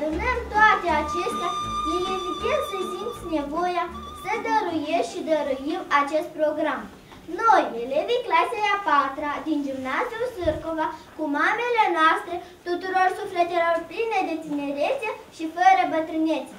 adunăm toate acestea, e evident să simți nevoia să dăruiești și dăruim acest program. Noi, elevii clasei a 4-a din Gimnaziul Sârcova, cu mamele noastre, tuturor sufletelor pline de tinerețe și fără bătrânețe.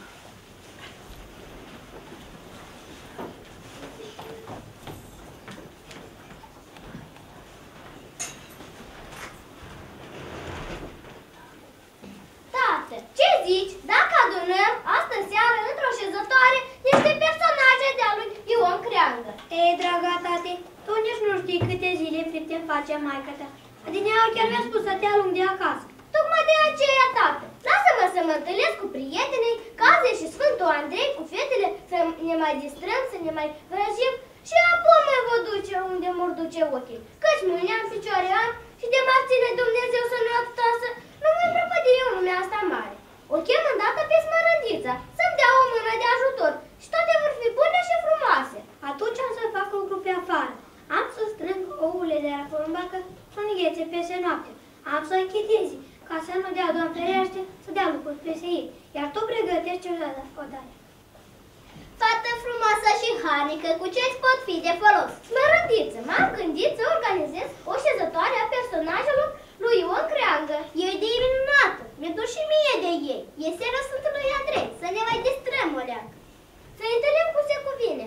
Tată, ce zici dacă adunăm astă seară într-o șezătoare niște personaje de-a lui Ion Creangă? Ei, draga tate, tu nici nu știi câte zile fripte îmi face maică-ta. Adineauri chiar mi-a spus să te alung de acasă. Tocmai de aceea, tată, lasă-mă să mă întâlnesc cu prietenii, Caze și Sfântul Andrei, cu fetele, să ne mai distrăm, să ne mai vrăjim și apoi mă vă duce unde mă duce ochii. Căci mâine am picioare am și de m-ar ține Dumnezeu să nu atâtasă, nu mă prăpădi eu în lumea asta mare. O chem îndată pe Smărândița, să-mi dea o mână de ajutor și toate vor fi bune și frumoase. Atunci am să fac lucru pe afară. Am să strâng ouăle de la porumbacă să nu ghețe peste noapte. Am să închidezi, ca să nu dea, Doamne ferește, să dea lucruri peste ei. Iar tu pregătești odată. Fată frumoasă și harnică, cu ce-ți pot fi de folos? Smărândiță, m-am gândit să organizez o șezătoare a personajelor lui Ion Creangă. E o idee minunată, mi-e dor și mie de ei. E seara Sfântului Andrei, să ne mai distrăm o leacă. Să ne întâlnim cum se cuvine.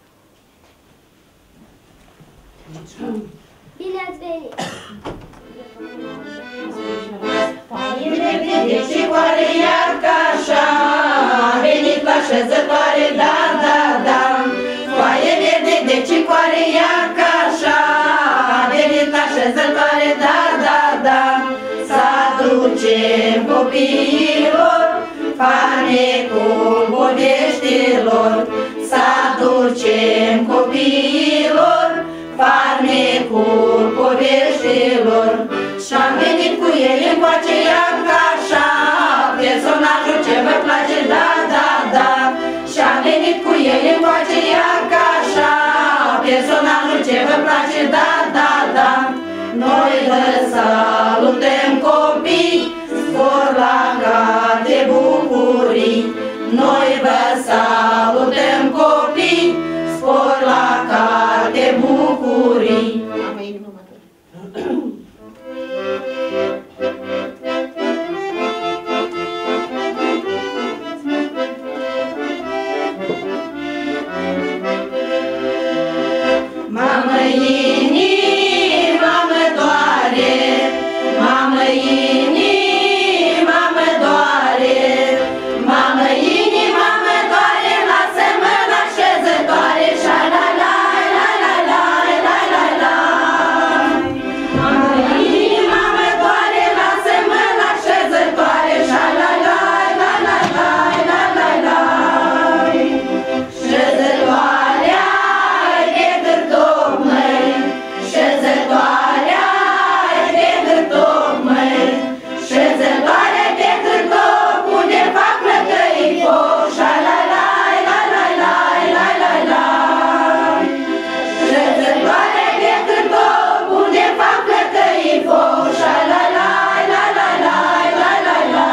Bine ați venit! De ce oare iar ca așa a venit la șezătoare, da, da, da. Foaie verde, de ce oare iar ca așa a venit la șezătoare, da, da, da. Să aducem copiilor farmecul poveștilor, să aducem copiilor farmecul poveștilor. Și-am venit cu el încoace, iar ca așa personajul ce vă place, da, da, da. Și-am venit cu el încoace, iar ca așa personajul ce vă place, da, da, da. Noi vă salutăm copii, spor la carte bucurii. Noi vă salutăm copii, spor la carte bucurii. Mamă, inima mă doare, mamă, inima mă doare, mamă, inima mă doare, lasă-mă la șezătoare, șa-la-la, la-la-la, la-la-la. Mamă, inima mă doare, lasă-mă la șezătoare, șa-la-la, la-la-la, la-la-la. Șezătoarea de hârtoc, măi, șezătoarea de hârtoc, măi, șezătoarea de hârtoc, unde fac plăcăi foc, șa-la-la, la-la-la, la-la-la. Șezătoarea de hârtoc, unde fac plăcăi foc, șa-la-la, la-la-la, la-la-la.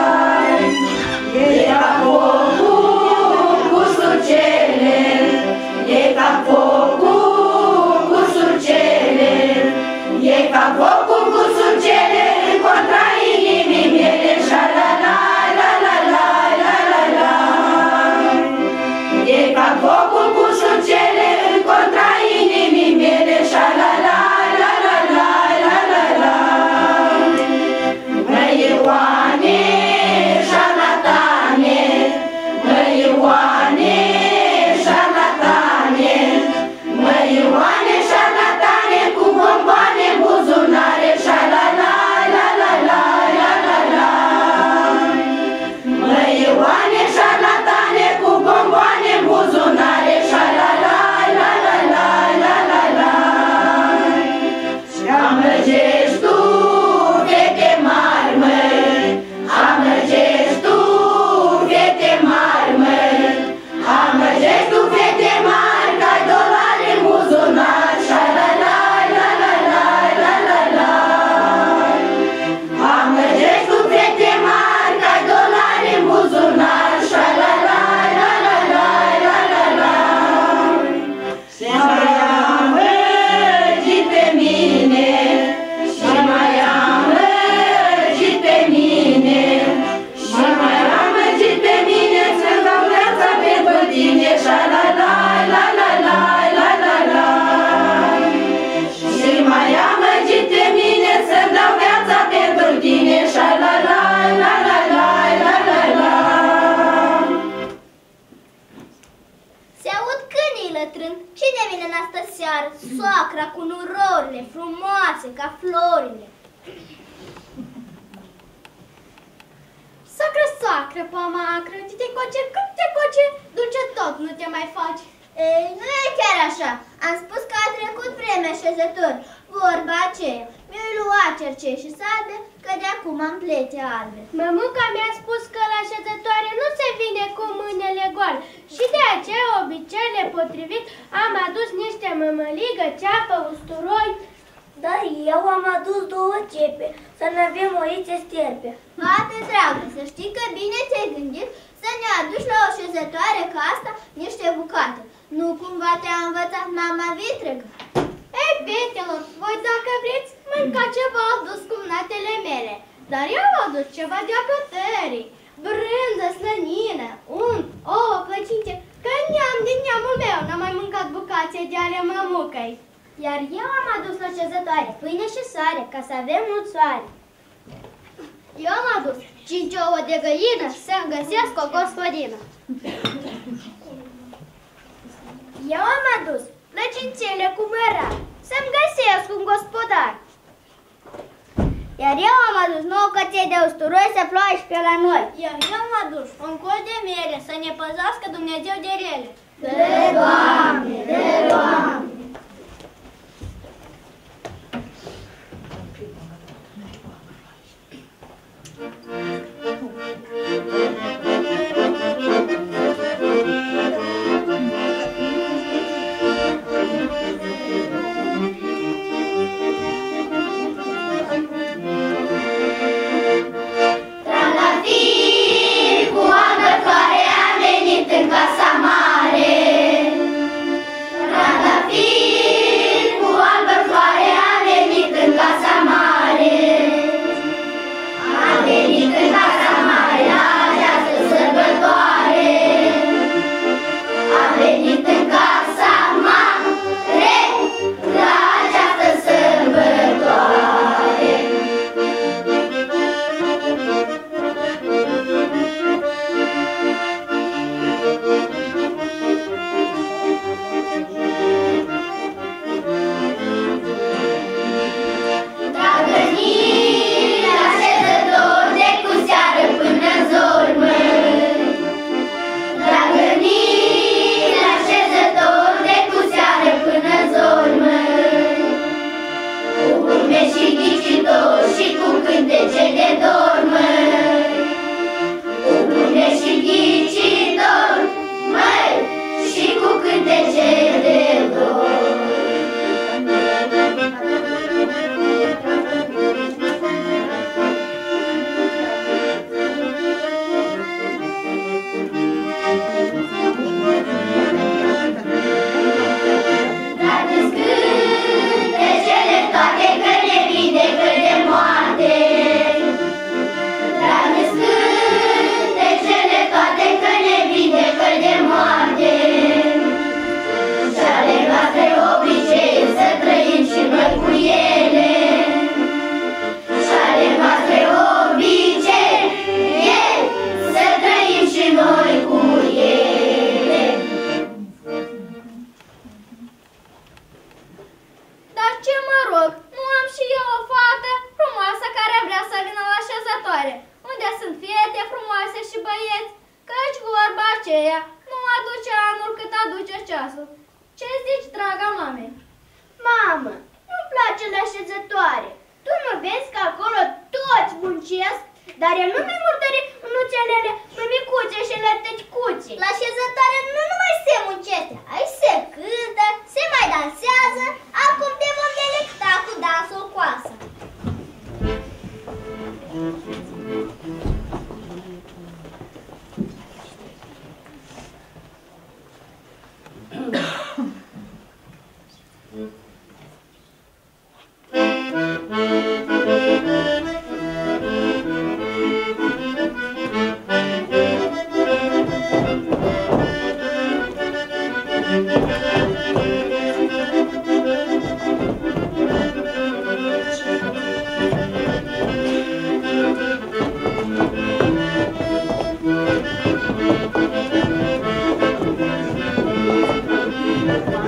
E ca focul cu surcele, e ca focul cu surcele, e ca focul cu surcele în contra inimii mele, șa-la-la, la-la-la, la-la-la. E ca focul cu surcele în contra inimii mele, șa-la-la, la-la-la, la-la-la. Măi Ioane, șarlatane, măi Ioane, șarlatane, măi Ioane, șarlatane, cu bomboane în buzunare, șa-la-la. Cine vine în astă seară? Soacra cu nurorile frumoase ca florile. Sacră, sacră, pomacră, te coce, cât te coce, duce tot, nu te mai faci. Ei, nu e chiar așa. Am spus că a trecut vremea așezător. Vorba aceea. Mi-ai luat cercei și salbe, că de acum am plete albe. Mămuca mi-a spus că la așezătoare nu se vine cu mâinile goale și de aceea, obiceiile potrivit, am adus niște mămăligă, ceapă, usturoi. Dar eu am adus 2 cepe, să ne avem oițe sterpe. Fată dragă, să știi că bine te-ai gândit să ne aduci la o așezătoare ca asta niște bucate. Nu cumva te-a învățat mama vitregă? Ei, fetelor, voi dacă vreți, mânca ceva adus cu mnatele mele. Dar eu am adus ceva de acătării, brânză, slănină, unt, ouă, plăcinte, că neam din neamul meu n-am mai mâncat bucate de ale mămucăi. Iar eu am adus la așezătoare pâine și sare, ca să avem mult soare. Eu am adus 5 ouă de găină să-mi găsesc o gospodină. Eu am adus lăcințele cu mărar să-mi găsesc un gospodar. Iar eu am adus 9 căței de usturoi să ploaie și pe la noi. Iar eu am adus un col de mere să ne păzească Dumnezeu de rele. De Doamne, de Doamne!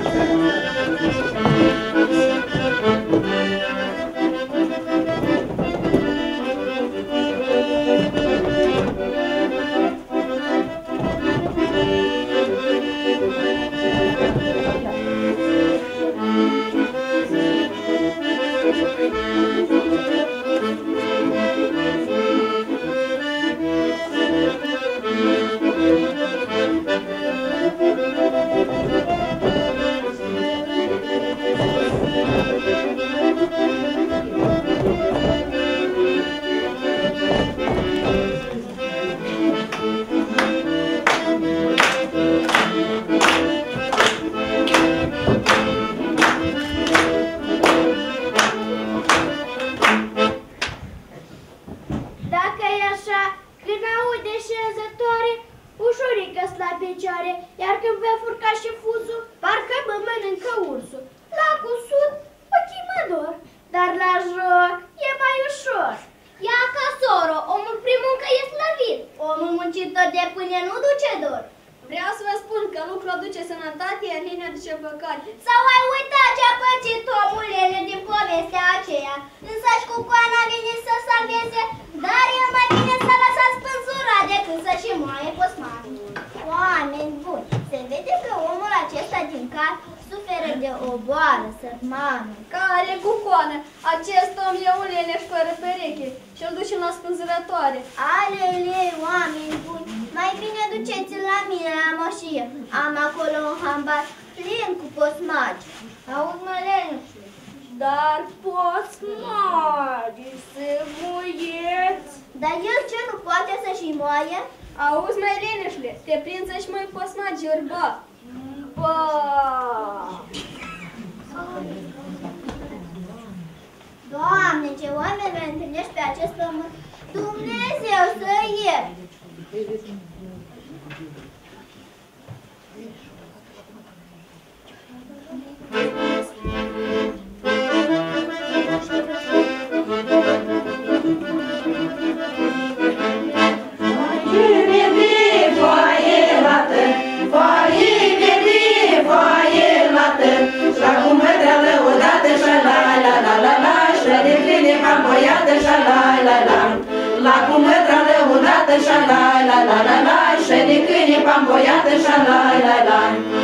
Doamne, ce oameni le întâlnești pe acest pământ! Dumnezeu să ierte! La cum mătra lăudată șa-la-la-la-la-la, și de câine pamboiată șa-la-la-la.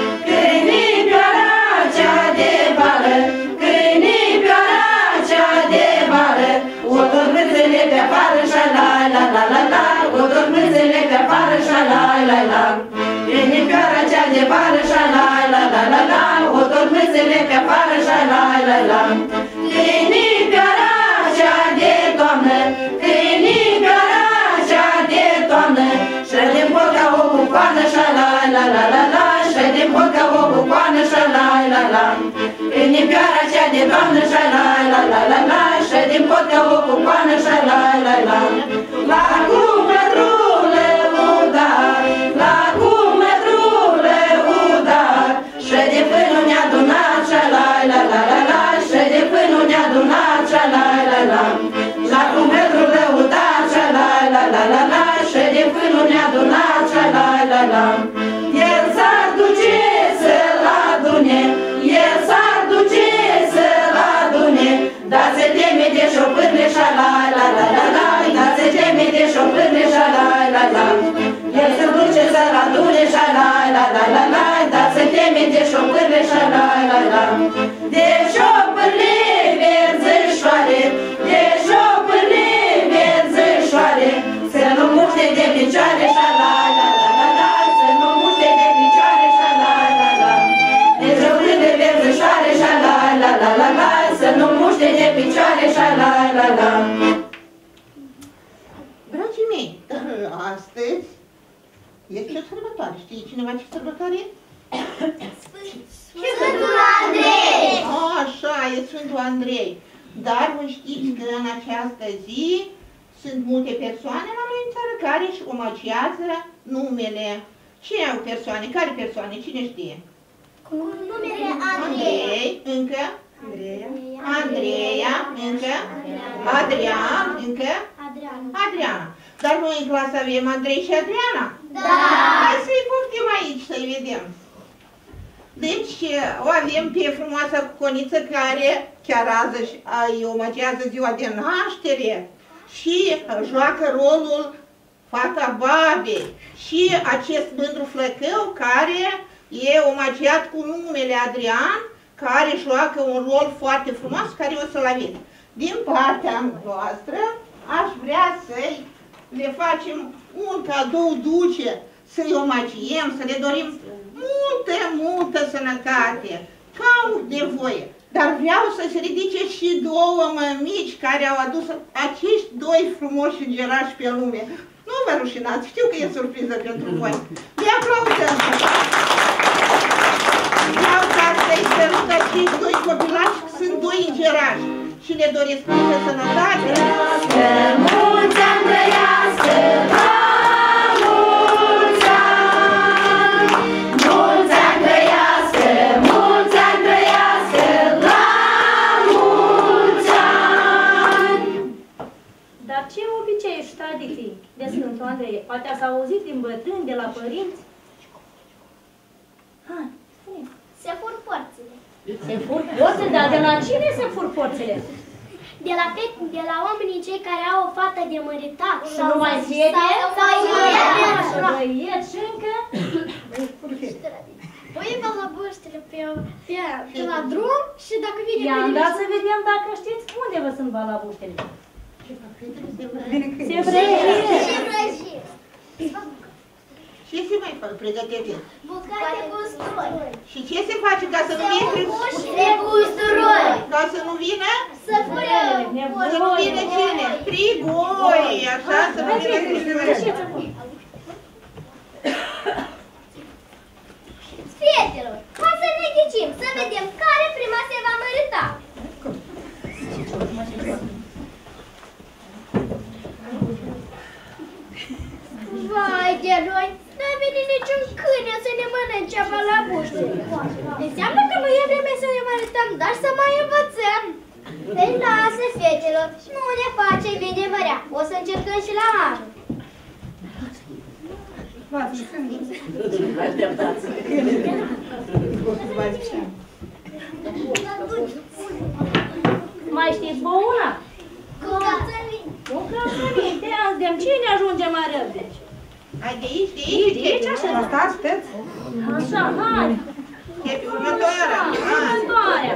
Câinii pioara cea de bară, câinii pioara cea de bară, o dormânțele pe afară șa-la-la-la-la-la, o dormânțele pe afară șa-la-la-la. Câinii pioara cea de bară șa-la-la-la-la-la, o dormânțele pe afară șa-la-la-la. Câinii pioara cea de toamnă, câinii pioara cea de toamnă, și din porca o cucoană șa-la-la-la-la-la, și din porca o cucoană șa-la-la-la. Câinii pioara cea de toamnă șa-la-la-la-la-la, și din porca o cucoană șa-la-la-la. La cum mătrule udar, la cum mătrule udar, și de până ne-a adunat șa-la-la-la-la-la, și de până ne-a adunat șa-la-la-la. La cum metru lăudat, șa-la-la-la-la-la, și de până ne-a adunat, șa-la-la-la. El s-ar duce să-l adune, el s-ar duce să-l adune, dar se teme de șopârle, șa-la-la-la-la-la, dar se teme de șopârle, șa-la-la-la. El se duce să-l adune, șa-la-la-la-la-la, dar se teme de șopârle, șa-la-la-la. De șopârle verzășoare, de șopârle verzășoare, să nu muște de picioare, șa-la-la-la-la-la, să nu muște de picioare, șa-la-la-la. De șopârle verzășoare, șa-la-la-la-la-la, să nu muște de picioare, șa-la-la-la. Dragii mei, astăzi este o sărbătoare. Știe cineva ce sărbătoare e? Sfântul Andrei! Așa, e Sfântul Andrei. Dar vă știți că în această zi sunt multe persoane la noi în țară care își omagiază numele. Ce au persoane? Care persoane? Cine știe? Cu numele Andrei. Andrei, încă? Andreea, încă? Adrian, încă? Adriana. Dar noi în clasă avem Andrei și Adriana? Da! Hai să-i poftim aici, să-i vedem. Deci o avem pe frumoasa Coniță care chiar azi îi omagează ziua de naștere și joacă rolul fata babei și acest mândru flăcău care e omagiat cu numele Adrian, care joacă un rol foarte frumos, care o să-l aveți. Din partea noastră aș vrea să le facem un cadou dulce, să-i omagiem, să le dorim multă sănătate, ca au nevoie. Dar vreau să se ridice și două mămici care au adus acești doi frumoși îngerași pe lume. Nu vă rușinați, știu că e surpriză pentru voi. Le aplaudăm! Vreau ca să-i sărut acești doi copilași, sunt doi îngerași și le doresc multă sănătate. Trăiască, mulți ani trăiască, la mulți ani! Mulți ani trăiască, mulți ani trăiască, la mulți ani! Dar ce obiceiuri și tradiții de Sfântul Andrei? Poate ați auzit din bătrâni, de la părinți? Hai, spune. Se fur porțile. Se fur porțile? Dar de la cine se fur porțile? De la oamenii cei care au o fată de măritat. Și nu mai fete? Sau băieți și încă? Păi balabăștile pe la drum și dacă vine... I-am dat să vedem dacă știți unde vă sunt balabuștele. Se vrăjie. Ce se mai fac? Pregătește. Bucate cu usturoi. Și ce se face ca să nu vină? De usturoi. Ca să nu vină? Să fură. Să nu vină cine? Strigoi, așa, să nu vină strigoi. Fetelor, hai să ne ghicim, să vedem care prima se va mărita. Vai de noi, n-a venit niciun câine să ne mănânce balabuște. Înseamnă că nu e vreme să ne mărităm, dar să mai învățăm. Deci lasă, fetelor, nu ne face bine mărea. O să încercăm și la anul. Mai știți vă una? Cu cățălin. Nu cățălin, te azi cine ajunge mai repede? Hai de aici, de aici, De aici așa? Așa, hai! E pe următoarea. Următoarea!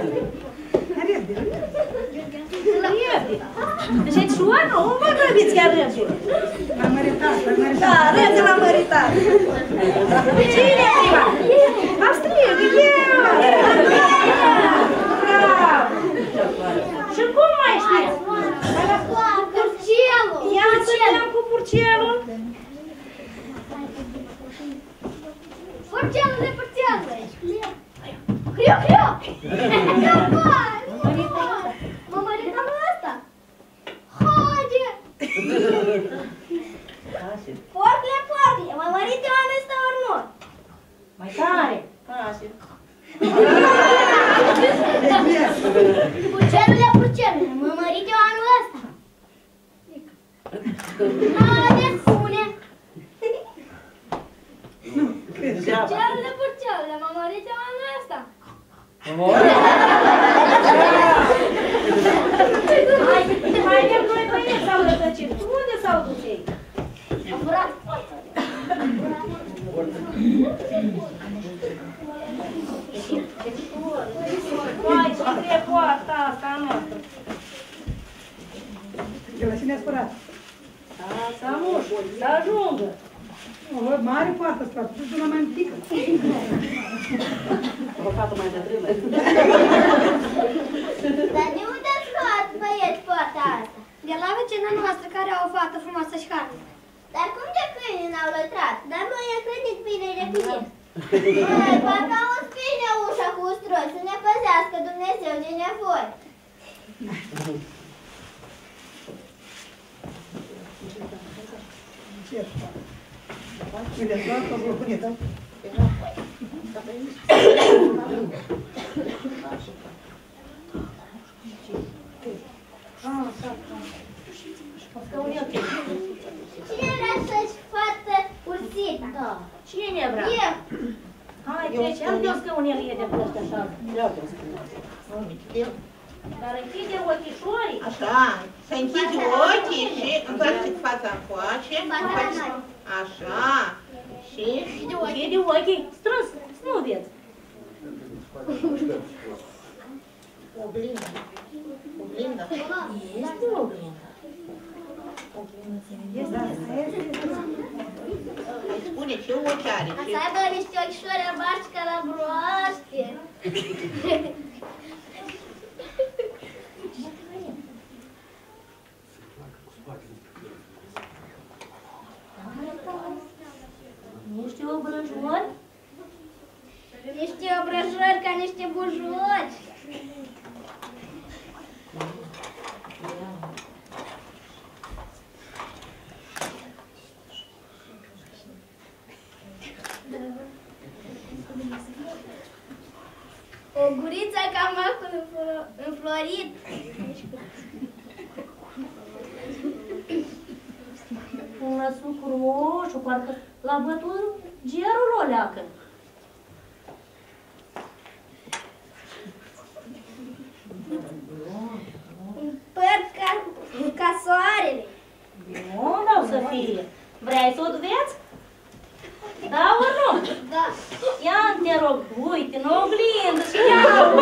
Repede! Deci aici oară, nu vă grăbiți chiar repede! La măritat. Da, repede la măritat! Cine e prima? Astrid, eu! Bravo! Și cum mai știți? Purcelul! Ia să vedem cu purcelul! Purcelul de purcelul! Hriu, hriu! Mă mărităm la asta! Haide! Porcle, porcle! Mă mărit eu anul ăsta ori nu? Mai tare! Purcelule, purcelule! Mă mărit eu anul ăsta! Haide, spune! Purcelule, purcelule! Mă mărit eu anul ăsta! Hai de noi băieți s-au rătăcit. Unde s-au dus ei? Am furat! Vai, ce trebuie poarta asta a noastră? De la cine ați furat? Să amuși, să ajungă. O mare poartă spate, și una mai mică. O fată mai bătrână. Dar de unde ați luat, băieți, poarta asta? De la vecina noastră care au o fată frumoasă și carne. Dar cum de câini n-au lătrat? Dar noi i-a hrănit pâinele cu nim. Măi, parcă au spine ușa cu ustroi, să ne păzească Dumnezeu de nevoi. Uite, luat o blocunită. Cine vrea să-și facă ursita? Da. Cine vrea? Eu. Hai, trece, am de o scăunelie de Dar închide ochișorii. Așa, să închizi ochii și întoarce fața încoace. Așa. Și Închide ochii. Strâns, nu vezi. oglindă. Oglindă. Este oglindă. Îi spune ce ochi are. Să aibă niște ochișori albaștri ca la broaște. Niște obrăjori? Niște obrăjori ca niște bujori. O guriță ca macul înflorit. Un sucru roșu, parcă l-a bătut gerul o leacă. Un păr ca soarele. Nu, n-au să fie. Vrei să o duveți? Da ori nu? Da. Ia te rog, uite, în oglindă și ia-o!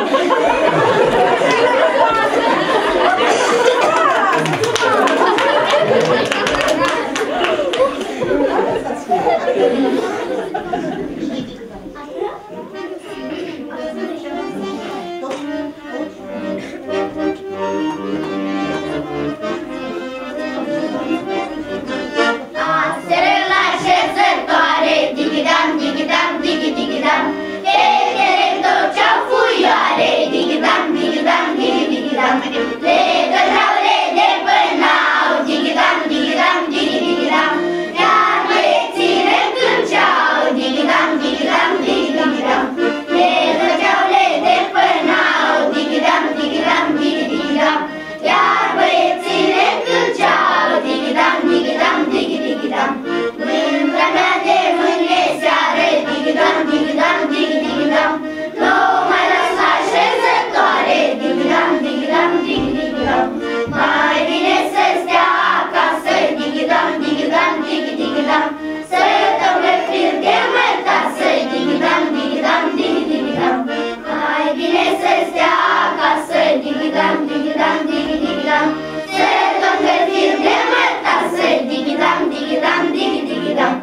Aseră la așezătoare, digidam, digidam, digi, digidam. Fetele torceau fuioare, digidam, digidam, digi, digidam. Le găteau, le depănau, digidam, digidam, digi, digidam. Iar băieții le cântceau, digidam, digidam, digi, digidam. Le găteau, le depănau, digidam, digidam, digi, digidam. Iar băieții le cântceau, digidam, digidam, digi, digidam. Mândra mea de mâine seară, digidam, digidam, digi, digidam. Nu mai las așezătoare, digidam, digidam, digi, digidam. Mai bine să stea acasă, digidam, digidam, digi, digidam. Să dăm refir de mătasă, digidam, digidam, digi, digidam. Mai bine să stea acasă, digidam, digidam, digi, digidam. Să dăm refir de mătasă, digidam, digidam, digi, digidam.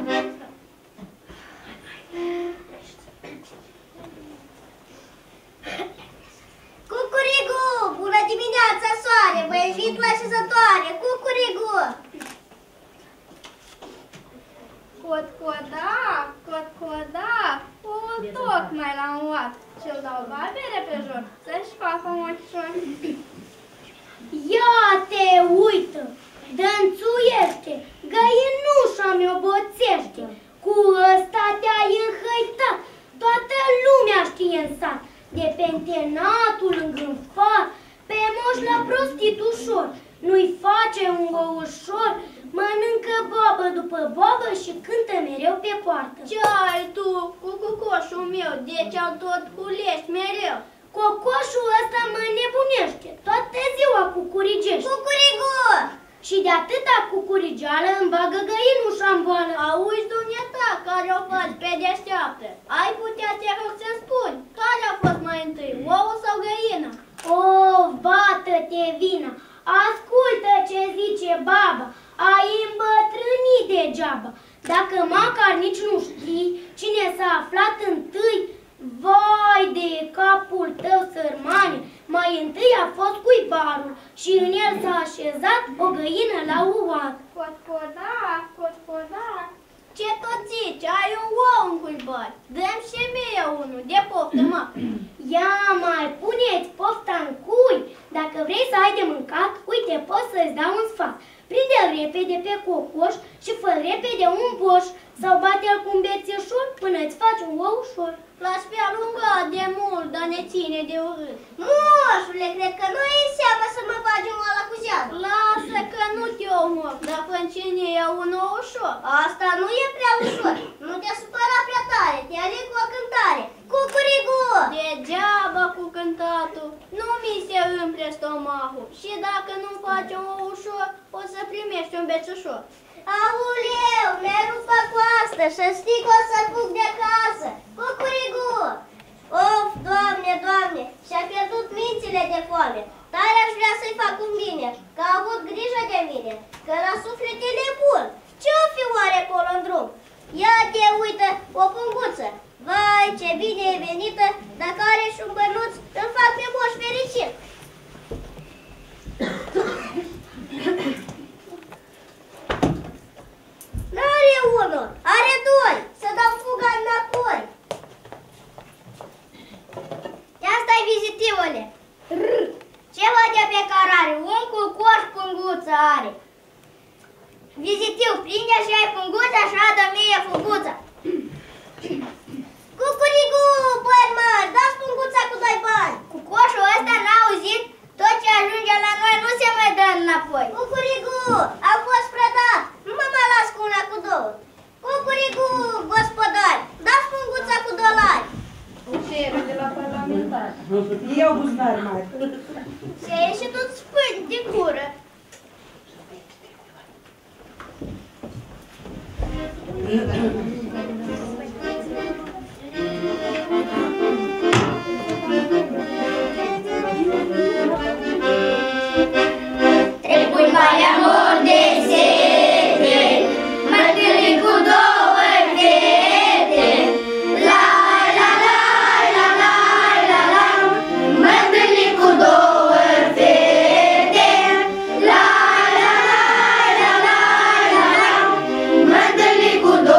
Cucurigu! Bună dimineața, soare! Vă invit la așezătoare! Cucurigu! Cot-coda, cot-coda, o, tocmai l-am luat. Și-l dau babere pe jur, să-și facă un ochișor. Ia te uită, dănțuiește, găinușa mi-o boțește. Cu ăsta te-ai înhăitat, toată lumea știe în sat. De pentenatul îngânfat, pe moș la prostitușor. Nu-i face un găușor, mănâncă babă după babă și cântă mereu pe poartă. Ce ai tu cu cucoșul meu? De ce-al tot culești mereu? Cocoșul ăsta mă nebunește, toată ziua cucurigește. Cucurigu! Și de atâta cucurigeală îmi bagă găinușa în boală. Auzi, dumneata, care o faci pe deșteaptă? Ai putea, te rog, să-mi spuni, care a fost mai întâi, ouă sau găină? O, bată-te vină, ascultă ce zice baba, ai îmbătrânit degeaba. Dacă măcar nici nu știi cine s-a aflat întâi, vai de capul tău, sărmane, mai întâi a fost cuibarul și în el s-a așezat o găină la uat. Cot-coda, cot-coda. Ce tot zici? Ai un ou în cuibar. Dă-mi și mie unul, de poftă, mă. Ia mai puneți pofta în cui, dacă vrei să ai de mâncat, uite, pot să-ți dau un sfat. Prinde-l repede pe cocoș și fă repede un boș, sau bate-l cu un bețișor până îți faci un ou ușor. L-aș fi alungat de mult, dar ne ține de urât. Moșule, cred că nu e seama să mă bagi un ăla cu zeamă. Lasă că nu te omor, dar fâncine e un ou ușor. Asta nu e prea ușor. Nu te supăra prea tare, te aleg cu o cântare. Cu Cucurigu! Degeaba cu cântatul, nu mi se umple stomahul și dacă nu-mi face un ușor, o să primești un bețușor. Auleu, mi-ai rupt coastă și știi că o să fug de acasă. Cucurigu! Of, Doamne, Doamne, și-a pierdut mințile de foame. Tare aș vrea să-i fac un bine, că a avut grijă de mine, că la sufletul e bun. Ce-o fi oare acolo în drum? Ia te uită, o punguță. Vai, ce bine e venită, dacă are și un bănuț, îl fac pe moș fericit. N-are unul, are doi, să dau fuga înapoi. Ia stai, vizitivule. Ce văd pe care are? Un cu coș punguță are. Vizitiv, prinde și ai punguța și adă mie funguța. Cucurigu, bani mari, dați punguța cu 2 bani. Cu coșul ăsta n-a auzit? Tot ce ajunge la noi nu se mai dă înapoi. Cucurigu, a fost prădat, nu mă mai las cu una cu 2. Cucurigu, gospodari, dați punguța cu $2. Ușieră de la parlamentar. Eu buzunari mari. Și-a ieșit tot spânt din gură. Trebuie Valea mor de sete, mă întâlni cu 2 fete. La la la la la la la, mă întâlni cu 2 fete. La la la la la la la, mă întâlni cu 2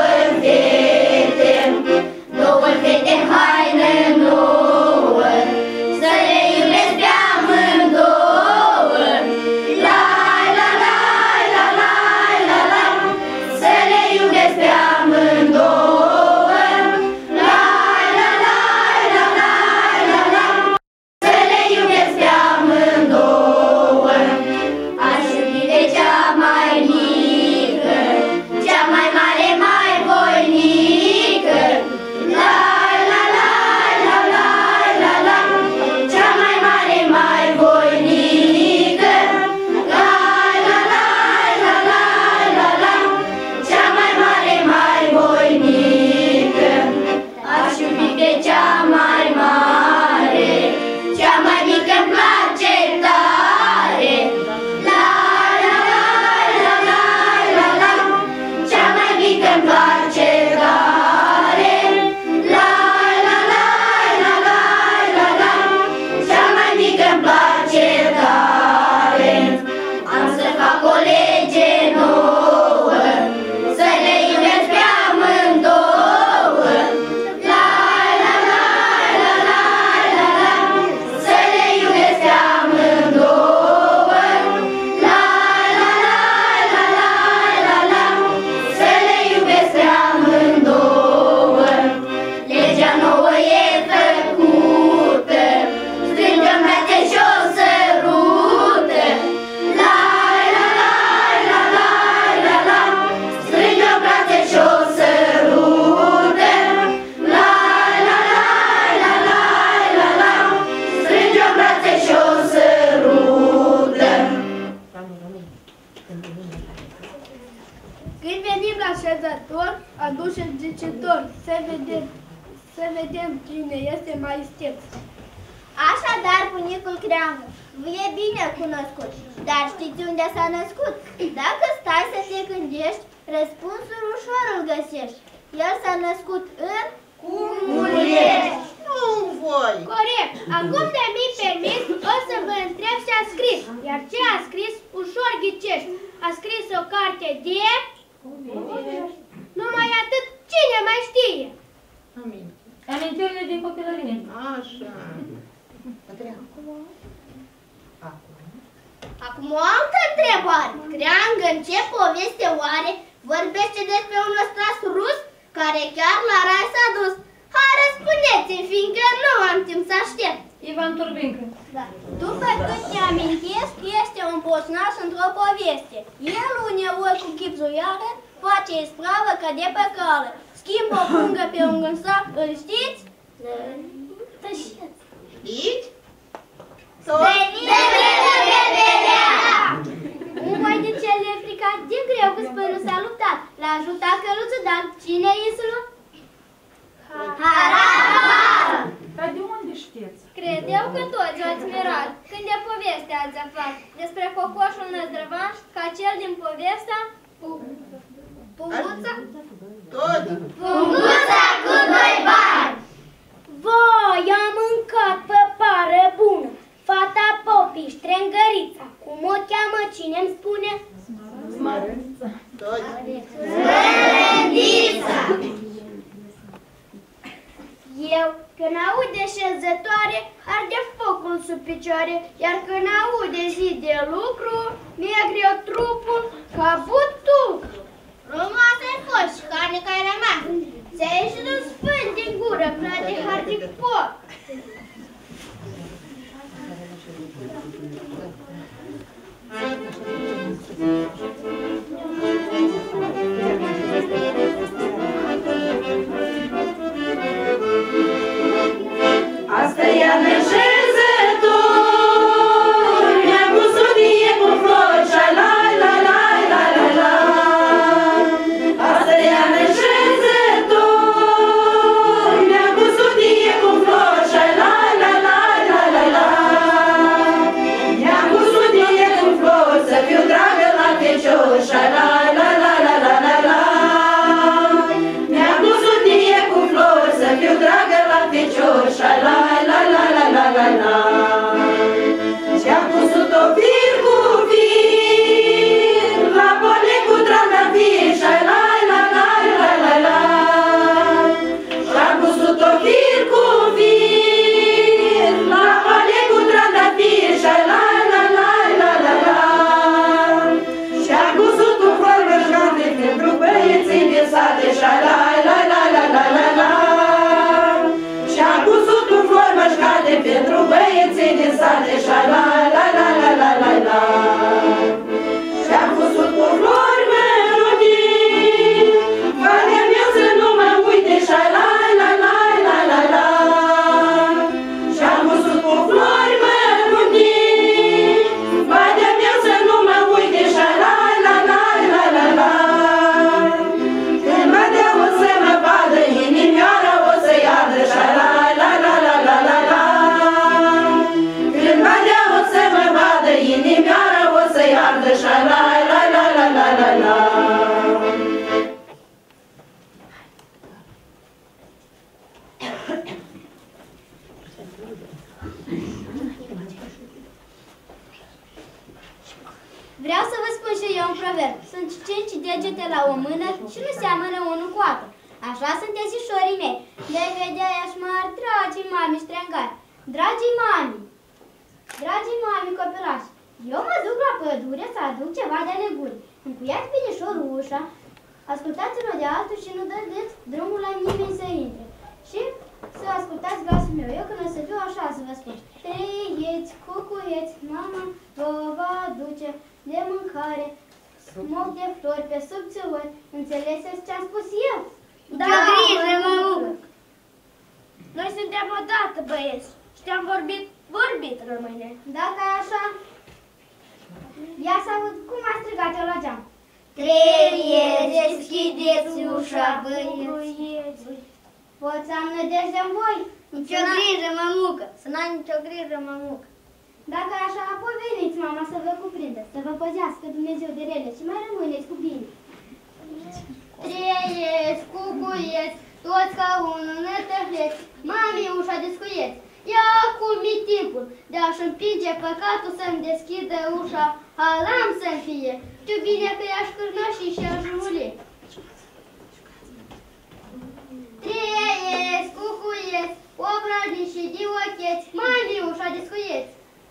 fete. 2 fete în haină nouă, să le iubesc pe amândouă. La la la la la la la, să le iubesc pe amândouă. La la la la la la la, să le iubesc pe amândouă. Aș iubi de cea mai mică, cea mai mare, mai voinică. La la la la la la la, cea mai mare, mai voinică. La la la la la la la, cea mai mare, mai voinică. Aș iubi pe cea mai mare, cea mai mică îmi place tare. La la la la la la la, cea mai mică îmi place tare. La la la la la la la, cea mai mică îmi place tare. Am să fac o lege nouă, să le iubesc pe amândouă. La la la la la la la, să le iubesc pe amândouă. La la la la la la la, să le iubesc pe amândouă. Legea nouă e făcută, strângem brațe și o sărută. La la la la la la la, strângem brațe și o sărută. La la la la la la la, strângem brațe și o sărută. Când venim la șezător, aduce zicitor, să vedem cine este mai isteț. Așadar, bunicul Creangă, e bine cunoscut, dar știți unde s-a născut? Dacă stai să te gândești, răspunsul ușor îl găsești. El s-a născut în Culiești. Nu voi. Corect. Acum de mi permis, o să vă întreb ce a scris. Iar ce a scris, ușor ghicești. A scris o carte de... Numai atât, cine mai știe? Amintirile din copilărie. Așa. Acum o altă întrebare. Creangă, în ce poveste oare vorbește despre un ostras rus care chiar la rai s-a dus? Hai, răspundeți-mi, fiindcă nu am timp să aștept. Ivan Turbincă. Da. După cât te amintesc, este un posnaș într-o poveste. El uneori cu chipzuială face ispravă ca de pe cală. Schimbă o pungă pe un gânsac, îl știți? Tășeți. Știți? Un boi de cel nefricat, de greu cu spărul s-a luptat. L-a ajutat căluțul, dar cine e insulă? Harappa! Dar de unde știți? Credeau că toți ați mirat când de poveste ați aflat despre cocoșul năzdrăvaș ca cel din povestea Punguța? Tot. Punguța cu 2 bani! Voi, am mâncat păpară bună, fata Popii, ștrengărița. Cum o cheamă, cine-mi spune? Tot. Splândița! Eu, când aud de șezătoare, arde focul sub picioare, iar când aud de zi de lucru, mi-e greu trupul ca butuc. Frumoasă-i fost și carne care a rămas, ți-a ieșit un sfânt din gură, frate hardic foc. Asta e neșezător, mi-a pus-o die cu flori, șa-lai, la, la, la, la, la. Asta e neșezător, mi-a pus-o die cu flori, șa-lai, la, la, la, la, la. Mi-a pus-o die cu flori, să fiu dragă la picior, șa-lai, la, la, la, la, la, la. Mi-a pus-o die cu flori, să fiu dragă la picior, șa-lai, la, la, la, la, la, la. Și-am pus-o fir cu fir, la pole cu trandafir, șa-lai, la, la, la, la, la. Și-am pus-o fir cu fir, la pole cu trandafir, șa-lai, la, la, la, la, la. Și-am pus-o flori rășcate pentru băieții din sate, șa-lai, la, la, la, la, la, la. Și-am pus-o flori mășcate pentru băieții din sate, șa-la, la, la, la, la, la, la. Și-am pus-o flori mărunii, vadea meu să nu mă uite, șa-la, la, la, la, la, la. Și-am pus-o flori mărunii, vadea meu să nu mă uite, șa-la, la, la, la, la, la. Când vadea o să mă vadă, inimioara o să-i ardă, șa-la, la, la, la, la, la, la. Când vadea o să mă vadă, inimioara o să-i ardă, șa-la, la, la, la, la, la, la. Vreau să vă spun și eu un proverb. Sunt 5 degete la o mână și nu seamănă unul cu altul. Așa sunteți și șorii mei. De vedea iașmar, dragii mami ștrengari, dragii mami copilași, eu mă duc la pădure să aduc ceva de neguri. Încuiați binișorul ușa, ascultați-l de altul și nu dădeți drumul la nimeni să intre. Și să ascultați glasul meu. Eu când o să fiu așa să vă spun: trăieți, cucuieți, mama vă va aduce de mâncare, smoc de flori pe subțiori. Înțelegeți ce-am spus eu? Da, grijă, mămucă! Noi suntem odată, băieți, și te-am vorbit rămâne. Dacă e așa, ia să aud cum a strigat eu la geam. Trăieți, deschideți ușa, băieți! Poți am nădejde în voi? Nicio grijă, mămucă! Să n-ai nicio grijă, mămucă! Dacă e așa, apoi veniți, mama, să vă cuprindă, să vă păzească Dumnezeu de rele și mai rămâneți cu bine. Trăieți, cucuieți, toți ca unul nătăhleți, mami ușa descuieți. Ia acum-i timpul de a-și împinge păcatul să-mi deschidă ușa, alam să-mi fie. Știu bine că i-aș cârna și aș rule. Trăieți, cucuieți, obradi și diocheți, mami ușa descuieți.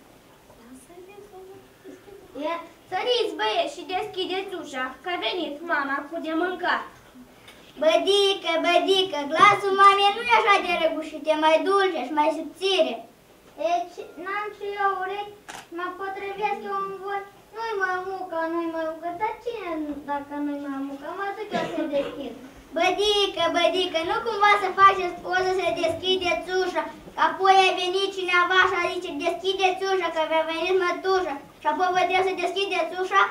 Săriți, băieți, și deschideți ușa, că a venit mama cu de mâncat. Bădică, bădică, glasul mamei nu e așa de răgușit, e mai dulce și mai subțire. Deci, n-am și eu urechi, mă potrivesc eu în voi. Nu-i mămucă, dar cine dacă nu-i mămucă? Mă duc eu să deschid. Bădică, bădică, nu cumva să faceți poză să deschideți ușa, că apoi a venit cineva și a zice, deschideți ușa, că v-a venit mătușa, și apoi vă trebuie să deschideți ușa?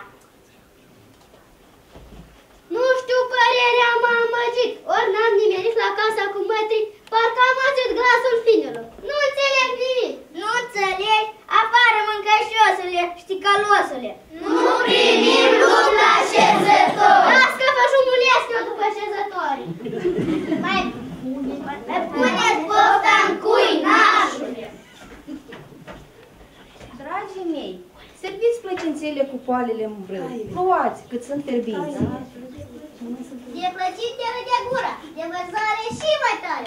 Nu știu, părerea m-a amăgit, ori n-am nimerit la casa cu mătrii, parcă am auzit glasul finelor. Nu înțeleg nimic. Nu înțelegi? Afară mâncășiosule, șticălosule. Nu primim lup la șezători. Las că vă jumulesc eu după șezători. Mai puneți pofta în cui, nașule. Dragii mei, serviți plăcințele cu poalele în brâu. Luați, cât sunt fierbinți. De plăcintele de gură, de văzare și mai tare.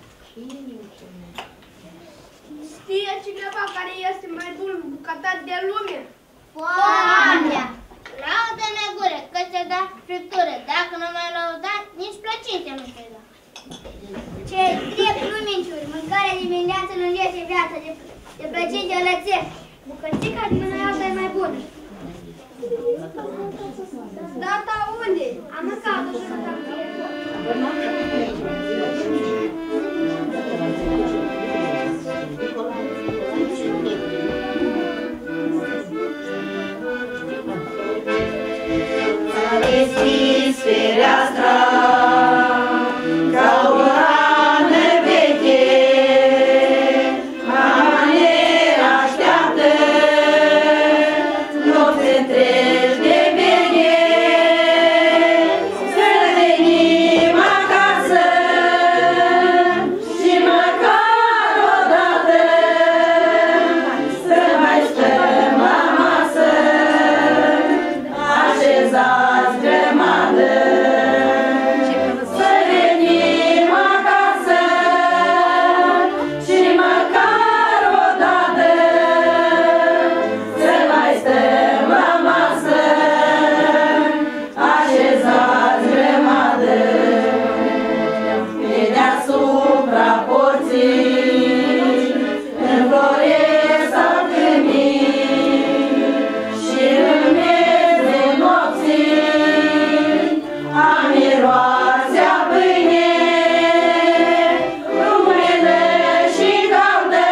Știe cineva care este mai bun bucătar de lume? Foamea! Laudă-ne gură, că ți-a dat friptură. Dacă nu mai lăudat, nici plăcinte nu te da. Ce drept, nu minciuri. Mâncarea dimineață lungește viața, de plăcinte lățești. Bucățica dimineața e mai bună. Data unde? Am mâncat-o și S-a deschis fereastra ca o rană veche, mama ne așteaptă nopți întregi de veche, să venim acasă și măcar odată să mai stăm la masă așezați grămadă. Să venim acasă și măcar odată să mai stăm la masă așezați grămadă. Pe deasupra porții înfloresc alcămii și în miezul nopții a miroasea pâine rumână și caldă.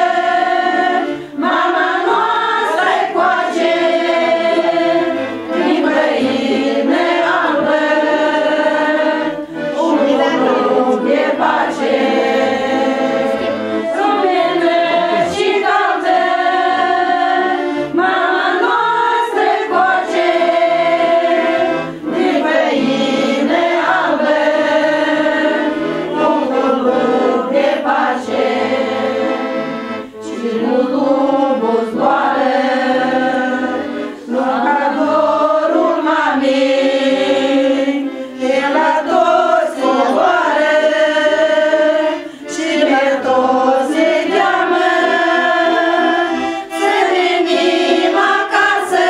Mama noastră-i coace prin păină albă, un lucru de pace. Rumână și caldă, mama noastră-i coace prin păină albă, un lucru de pace. Și nu lubul zboară, nu ca dorul mamei, de la toți coboară și pe toți se cheamă. Să venim acasă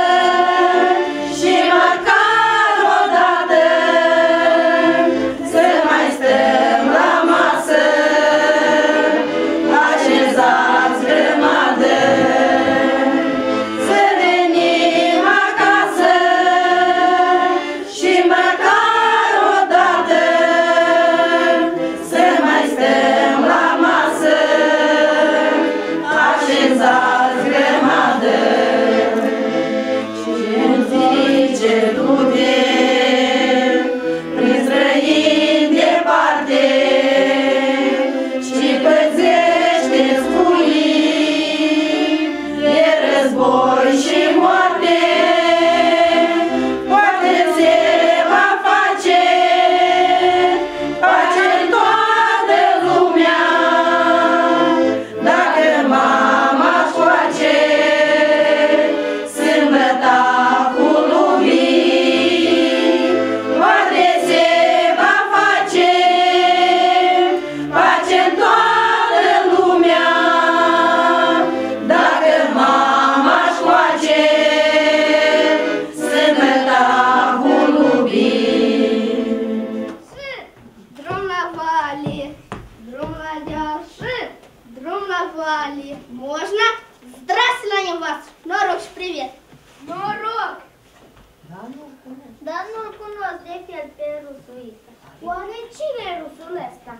și măcar odată să mai stăm la masă așezați grămadă. Să venim acasă și măcar odată să mai stăm la masă așezați grămadă. Și-mi zice du-te prin străini departe și păzește-ți puii de război și moarte. Poate se va face pace în toată lumea dacă mama-și face sâmbăta cu lumii. Poate se va face pace în toată lumea dacă mama-și face sâmbăta cu lumii. Drum la vale, drum la deal și drum la vale. Можно? Здравствуй, la неваță. Noroc și privet. Noroc! Dar nu-l cunosc de fel pe rusul ăsta. Oare cine e rusul ăsta?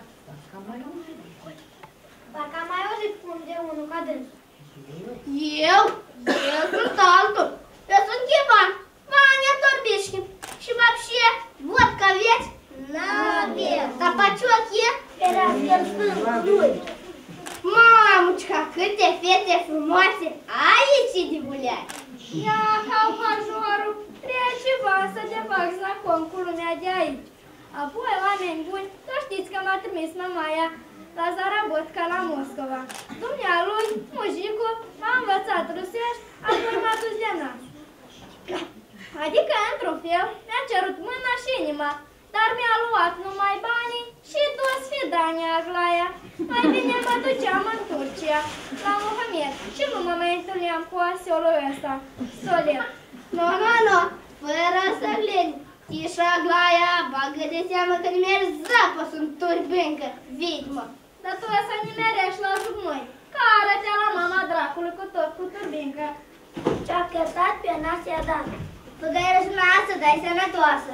Parcă am mai auzit cum de unul ca dânsul. Eu sunt altul. Eu sunt Ivan, Vania Torbișchi. Și вообще, вот că aveți? N-avem. Dar paciuc e? Ferească Sfântului. Mamucica, câte fete frumoase aici de buleai. Ia, hau-hajoarul, trebuie ceva să te fac znacom cu lumea de aici. Apoi, oameni buni, să știți că m-a trimis mamaia la Zarabotca, la Moscova. Dumnealui, mujicul, m-a învățat rusești, apoi m-a dus de nas. Adică, într-un fel, mi-a cerut mâna și inima, dar mi-a luat numai banii și do svidania, Aglaia. Mai bine mă duceam în Turcia, la Mohamed, și nu mă mai întâlneam cu asiolul ăsta, Solet. Nu, fără să gleni. Tișa, Aglaia, bagă de seamă că nimeri zapăs în turbincă, vidmă. Dar tu să nimerești la jumăi, că arătea la mama dracului cu tot cu turbincă. Ce-a cătat pe nas i-a dat. Făgăi răsunasă, dai sănătoasă.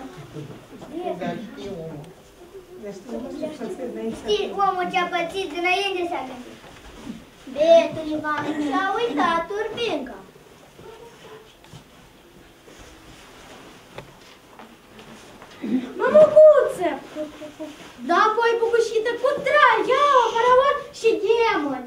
Știi omul ce-a pățit dinainte s-a gândit. Betul Ivan și-a uitat turbinca. Mămucuță! Da, apoi bucușită cu trai, iau, faraon și demoni.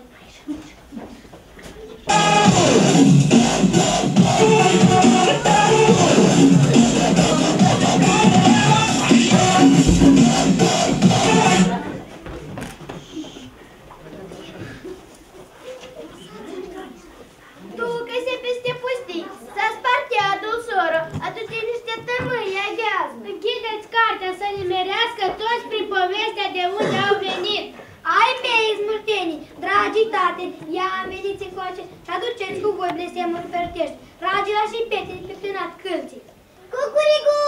Tu că se peste pustii, s-a spart iadul, soră, atâtea niște tămâi aghează. Închideți cartea să nimerească toți prin povestea de unde au venit. Ai mei, smultenii, dragii tate, ia veniți încoace și aduceți cu voi blestemuri fertești, ragila și petele pe plinat câlții. Cucurigu!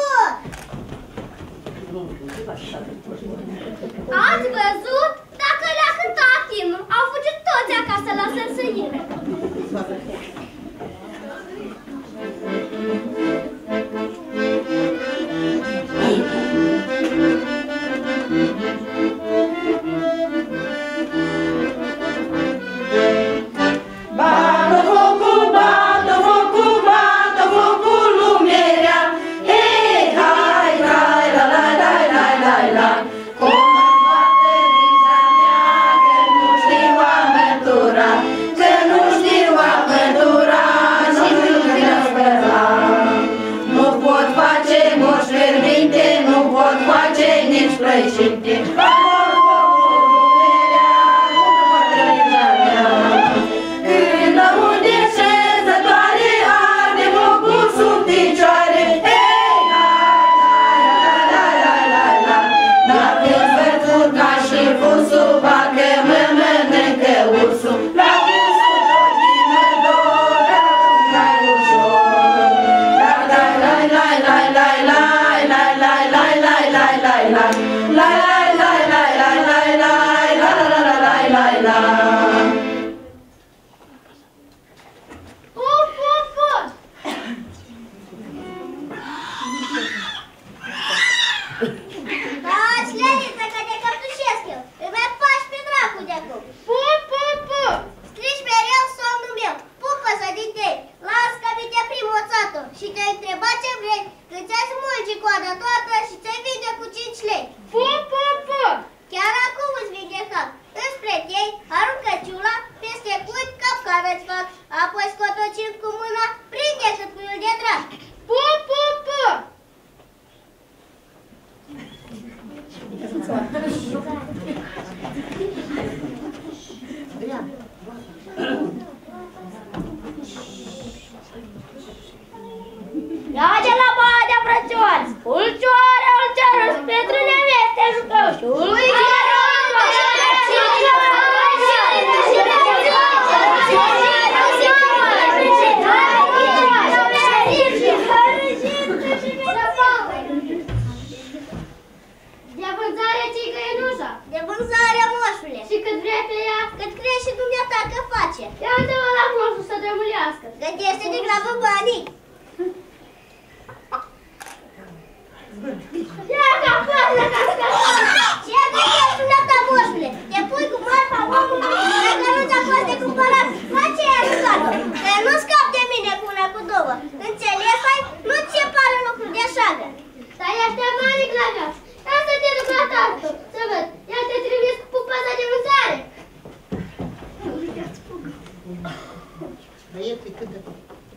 Ați văzut? Dacă le-a cântat imnul, au fugit toți acasă la sărsăire. Bată focul lumerea, hei, hai, hai, la, la, la, la, la, la. Cum îmi bate riza mea, că nu știu a mătura, că nu știu a mătura și nu știu spăla. Nu pot face moș fierbinte, nu pot face nici plăcinte. Și te-ai întrebat ce vrei, că ți-ai smulge coada toată și ți-ai vinde cu 5 lei. Chiar acum îți vinde cap. Înspre ei, aruncă ciula, peste cuit, capcană îți fac. Apoi scot-o cu mâna, prinde cât cu el de drag. Ia la baia de frățioare, ulcioare, pentru neveste jucău și ulcioare, de vânzare țică e nușa. De vânzare, moșule. Și cât vrei pe ea? Cât crezi și dumneata că face. Ia uite-mă la moșul să drămulească. Gătește de grabă banii. Ia ca fără, ca Băieții cât de...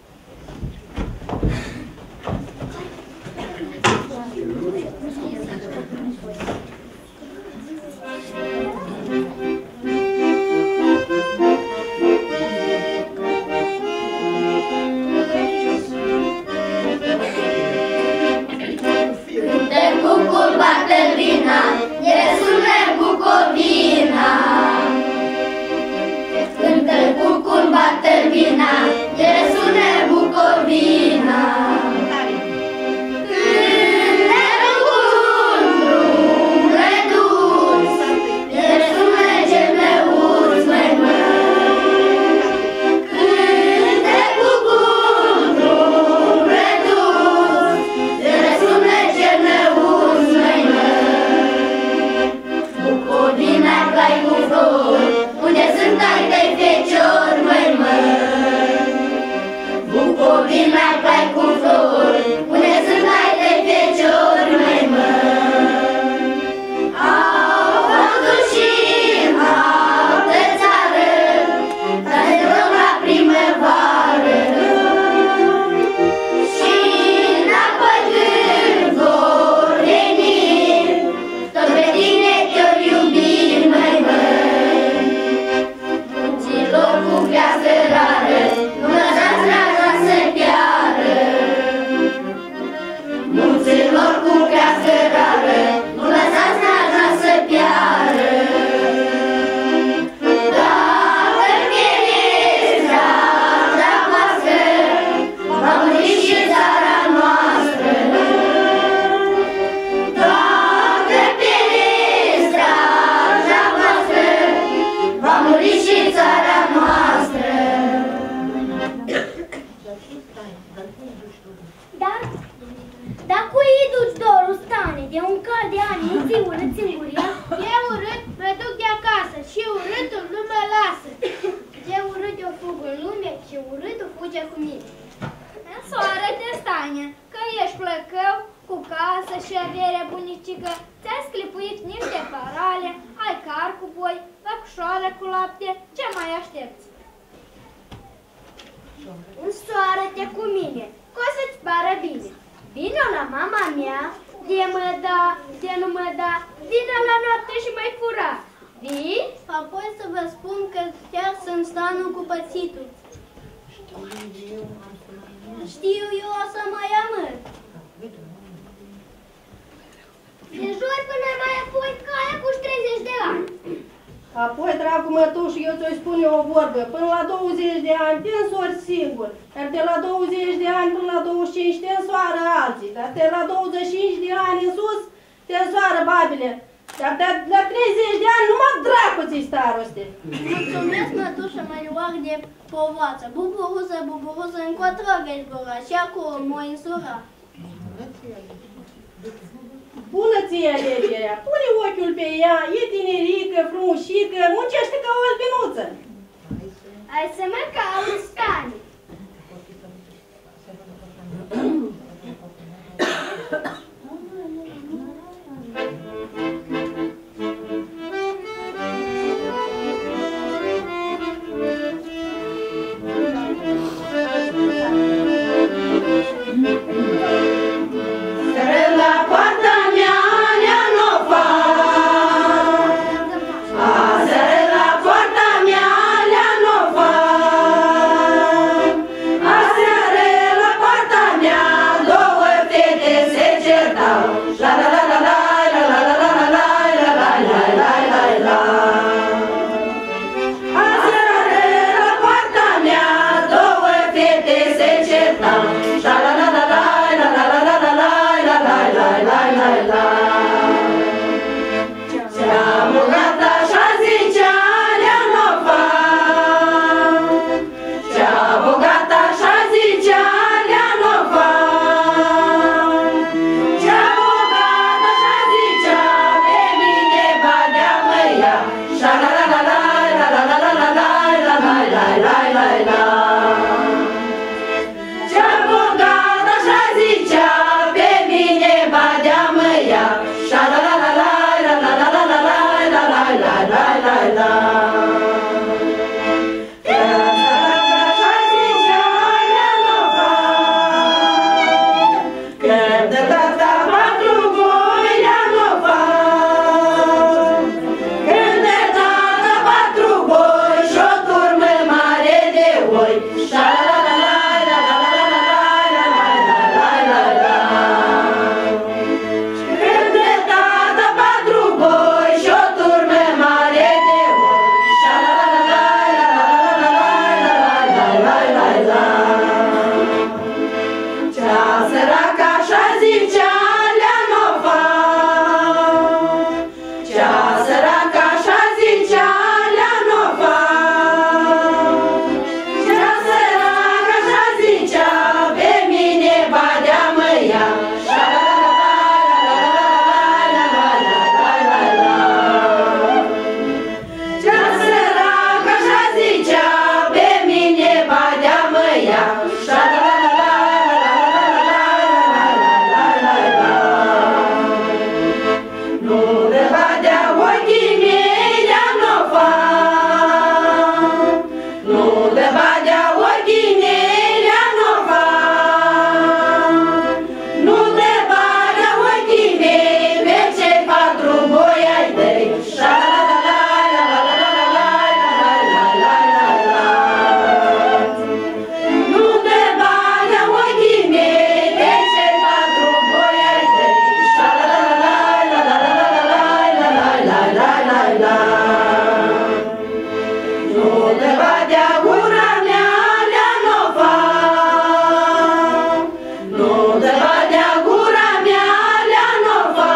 Dar cui îi duci dorul, Stane? De un cal de ani, nu ți urât singuria? E urât, mă duc de acasă și urâtul nu mă lasă. De urât eu fug în lume și urâtul fuge cu mine. Însoară-te, Stane, că ești plăcău, cu casă și avere bunicică, ți-ai sclipuit niște parale, ai car cu boi, văcșoară cu lapte, ce mai aștepți? Însoară-te cu mine, că o să-ți pară bine. Vino la mama mea, de mă da, de nu mă da, vino la noapte și mai fura. Vii? Apoi să vă spun că chiar sunt Stanu cu pățitul. Știu eu, o să mă amâr. De joi până mai apoi caia cu 30 de ani. Apoi, dragul mătuș, eu ți-o spun eu o vorbă. Până la 20 de ani te însori singur, iar de la 20 de ani până la 25 te însoară alții, dar de la 25 de ani în sus te însoară babile. Dar de la 30 de ani numai dracu ți-i staroste. Mulțumesc, mătușă, măioară de povoață. Buburuță, buburuță, încotro vezi gura și acolo mă însura. Bună ție alegerea! Pune ochiul pe ea, e tinerică, frumușică, muncește ca o albinuță. Hai să mă cauți, Stani. voi. Și cântă tata patru boi și o turmă mare de oi. Cea săracă așa zicea Leanova, cea săracă așa zicea Leanova, cea săracă așa zicea, pe mine badea măia. Cea săracă așa zicea, pe mine badea măia. Nu le badea ochii mei, Leanova, nu le badea ochii mei, Leanova, nu le badea ochii mei, pe cei patru boi ai tăi. Nu te badea ochii mei, pe cei patru boi ai tăi. Nu te badea gura mea, Leanova, nu te badea gura mea, Leanova,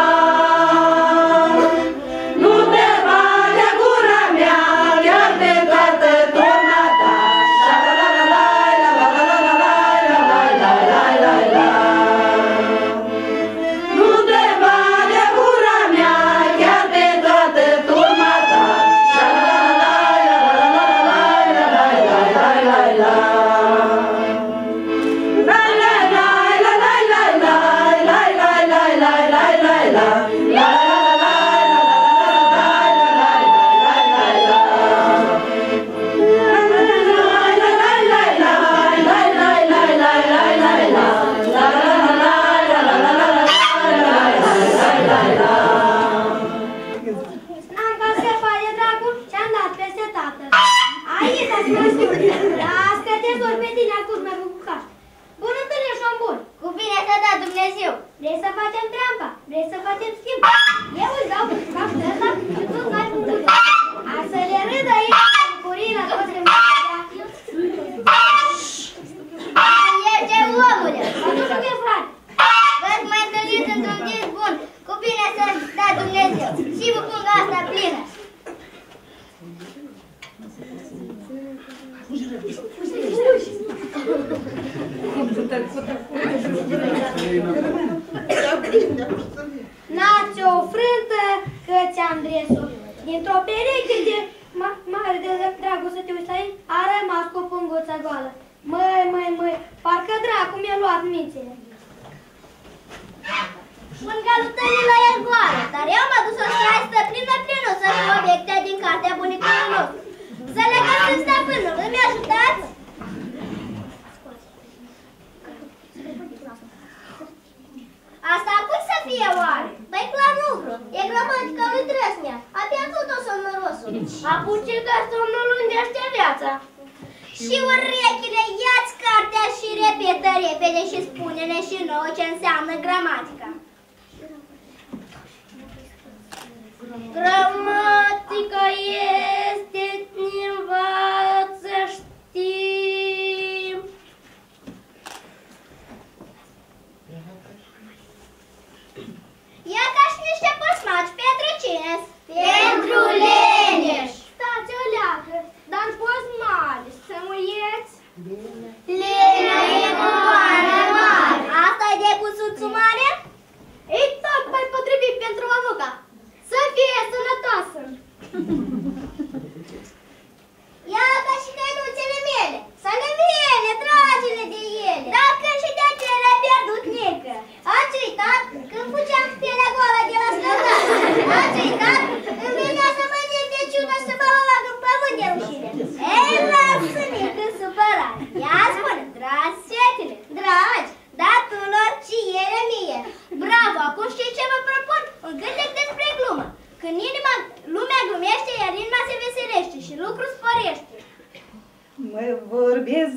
nu te badea gura mea, chiar de toată turma ta. Nu te badea gura mea, chiar de toată turma ta. Am calcat de dragul și am dat peste tatăl. Aici ați măsut. Las că te zor pe tine acum mai cu caș. Bună întâlnire, șombol. Cu bine să da Dumnezeu. Vrei să facem treaba? Vrei să facem schimb? Eu îți dau cașul ăsta și tu îți dai punctul tău. Ar să le râdă aici bucurii la toți în Ierge, omule. atunci nu e frate. V-ați mai întâlnit într-un dis bun. Cu bine să da Dumnezeu. Și vă punga asta plină. N-ați o frântă că ți-am dres-o. Dintr-o pereche de mare de dragoste, te uiți aici, a rămas cu punguța goală. Măi, parcă dracu mi-a luat mințile. Mângalul tăii la el goală, dar eu m-a dus o straistă plină să fiu obiecte din cartea bunicului nostru. Să le găsim stăpânul, îmi ajutați? Asta cui să fie oare? Băi, clar nu vreau. E gramatica lui Drăsnea. Abia tot o somnorosul. Apuce că somnul lungește viața. Și urechile, ia-ți cartea și repetă repede și spune-ne și nouă ce înseamnă gramatica. Gramatica este învață știm. Ia ca și niște păsmaci, pentru cine? Pentru leneș. Stați o leacă, dar poți mari, să mă ieți? Lenea e cu oară mare. Asta e de cu suțu mare? Ei, tocmai potrivit pentru avocat. Să fie sănătoasă. Ia ca și căinuțele mele. Să le mele, dragile de ele. Dacă și de aceea le-ai pierdut nică. Ați uitat când fugeam pielea goală de la scăldare. Ați uitat când venea să mă de ciudă și să mă bag în pământ de rușine. Ei, lasă nică supărare. Ia spune, dragi fetele, dragi, datulor și ele mie. Bravo, acum știi ce vă propun? Un gândec despre glumă. Când lumea glumește, iar inima se veselește și lucrul sporește. Mă vorbesc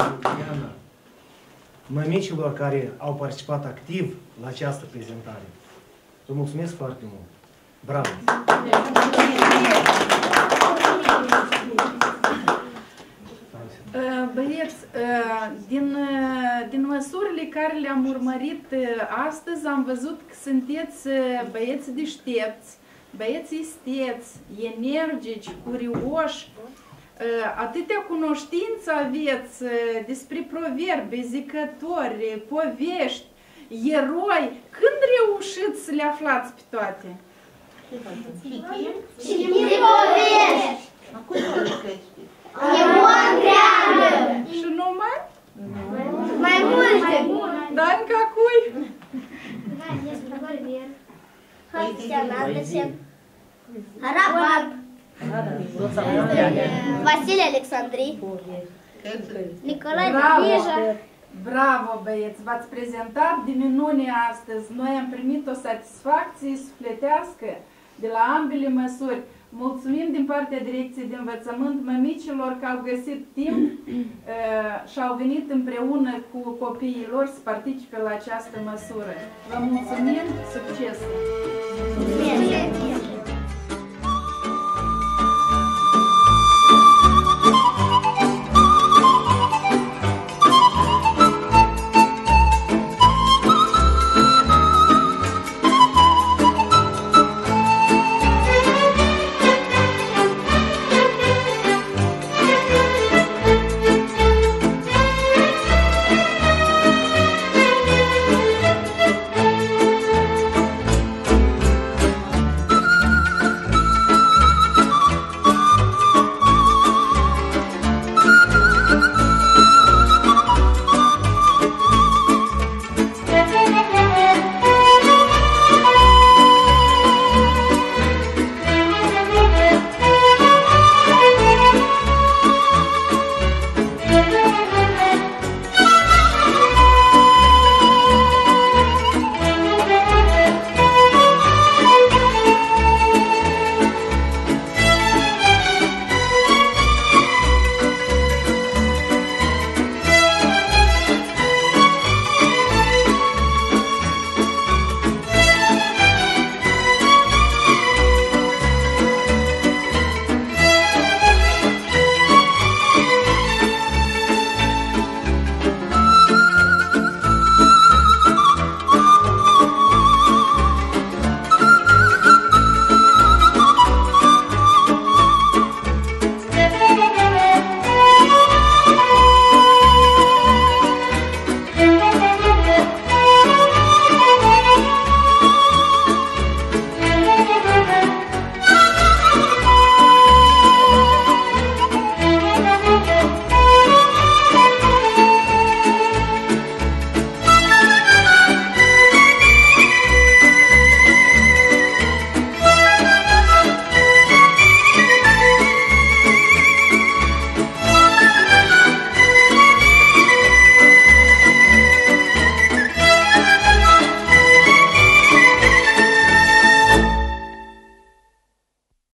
Diana, mămicilor care au participat activ la această prezentare. Vă mulțumesc foarte mult. Bravo! Băieți, din măsurile care le-am urmărit astăzi, am văzut că sunteți băieți deștepți, băieți isteți, energici, curioși, atâtea cunoștință aveți despre proverbe, zicători, povești, eroi. Când reușiți să le aflați pe toate? Citim povești. Acum nu știți. E o întreagă. Și numai? Mai multe. Danca cui? Arabab. Vasile Alexandrii. Nicolae Grijă. Bravo, băieți! V-ați prezentat de minune astăzi. Noi am primit o satisfacție sufletească de la ambele măsuri. Mulțumim din partea Direcției de Învățământ mămicilor că au găsit timp și au venit împreună cu copiii lor să participe la această măsură. Vă mulțumim! Succes!